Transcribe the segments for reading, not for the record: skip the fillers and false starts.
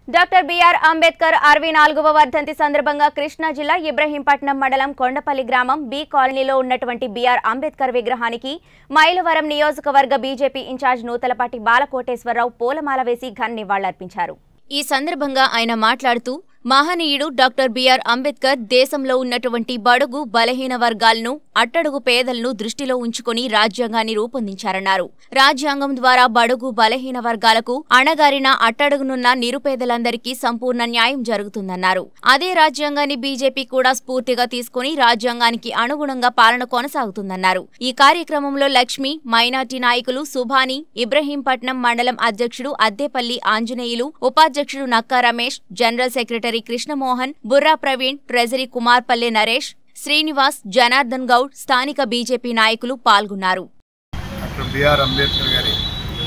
Doctor BR Ambedkar 64వ వర్ధంతి సందర్భంగా కృష్ణా జిల్లా ఇబ్రహీంపట్నం మండలం కొండపల్లి గ్రామం బి కాలనీలో ఉన్నటువంటి బిఆర్ అంబేద్కర్ విగ్రహానికి మైలవరం నియోజకవర్గ బీజేపీ ఇన్ఛార్జ్ నూతలపాటి బాలకోటేశ్వరరావు పూలమాల వేసి ఘన నివాళులర్పించారు। ఈ సందర్భంగా ఆయన మాట్లాడుతూ మహనీయుడు డాక్టర్ బిఆర్ అంబేద్కర్ దేశంలో ఉన్నటువంటి బడుగు బలహీన వర్గాలను అట్టడుగు పేదలను దృష్టిలో ఉంచుకొని రాజ్యాంగాన్ని రూపొందించారన్నారు। రాజ్యాంగం ద్వారా బడుగు బలహీన వర్గాలకు అణగారిన అట్టడుగునున్న నిరుపేదలందరికీ సంపూర్ణ న్యాయం జరుగుతుందన్నారు। అదే రాజ్యాంగాన్ని బీజేపీ కూడా స్ఫూర్తిగా తీసుకుని రాజ్యాంగానికి అనుగుణంగా పాలన కొనసాగుతుందన్నారు। ఈ కార్యక్రమంలో లక్ష్మి, మైనార్టీ నాయకులు సుభాని, ఇబ్రహీంపట్నం మండలం అధ్యక్షుడు అద్దేపల్లి ఆంజనేయులు, ఉపాధ్యక్షుడు Nakka Ramesh, general secretary Krishnamohan, Burra Praveen, treasury Kumarpalle Naresh, Srinivas, Janardhan Goud, స్థానిక బీజేపీ నాయకులు పాల్గొన్నారు। డాక్టర్ బిఆర్ అంబేద్కర్ గారి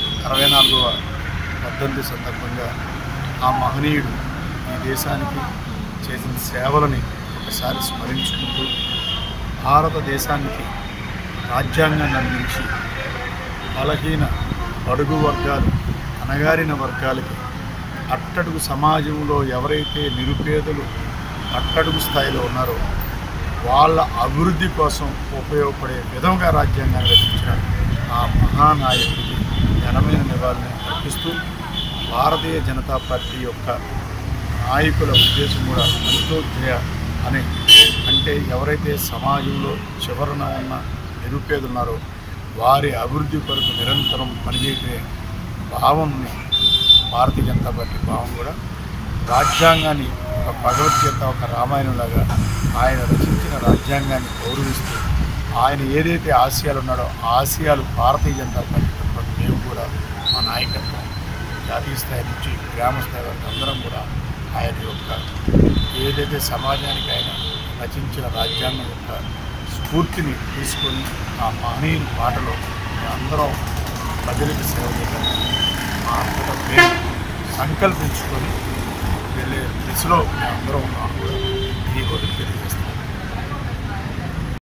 64వ వర్ధంతి సందర్భంగా ఆ మహనీయుడు ఈ దేశానికి చేసిన సేవలని ఒకసారి స్మరించుకుంటూ భారతదేశానికి రాజ్యాంగాన్ని అందించి బలహీన బడుగు వర్గాలు, అణగారిన వర్గాలకి అట్టడుగు సమాజంలో ఎవరైతే నిరుపేదలు అట్టడుగు స్థాయిలో ఉన్నారో వాళ్ళ అభివృద్ధి కోసం ఉపయోగపడే విధంగా రాజ్యాంగాన్ని రచించిన ఆ మహానాయకుడికి ఘనమైన నివాళులను అర్పిస్తూ భారతీయ జనతా పార్టీ యొక్క నాయకుల ఉద్దేశం కూడా అంత్యోదయ అని అంటే ఎవరైతే సమాజంలో చివరన ఉన్న నిరుపేదలు ఉన్నారో వారి అభివృద్ధి కొరకు నిరంతరం పనిచేసే భావంని భారతీయ జనతా పార్టీ భావం కూడా రాజ్యాంగాన్ని ఒక భగవద్గీత, ఒక రామాయణంలాగా ఆయన రచించిన రాజ్యాంగాన్ని గౌరవిస్తూ ఆయన ఏదైతే ఆశయాలు ఉన్నాడో ఆ ఆశయాలు భారతీయ జనతా పార్టీ తరఫున మేము కూడా మా నాయకత్వం జాతీయ స్థాయి నుంచి గ్రామ స్థాయి వరకు అందరం కూడా ఆయన యొక్క ఏదైతే సమాజానికి ఆయన రచించిన రాజ్యాంగం యొక్క స్ఫూర్తిని తీసుకొని ఆ మహనీయుని పాటలో అందరం ప్రజలకు సేవ చేయాలని మేము సంకల్పించుకొని వెళ్ళే దిశలో మేమందరం ఈ రోజు